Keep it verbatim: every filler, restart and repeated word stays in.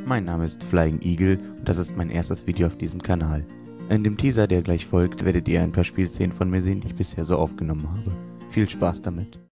Mein Name ist Flying Eagle und das ist mein erstes Video auf diesem Kanal. In dem Teaser, der gleich folgt, werdet ihr ein paar Spielszenen von mir sehen, die ich bisher so aufgenommen habe. Viel Spaß damit!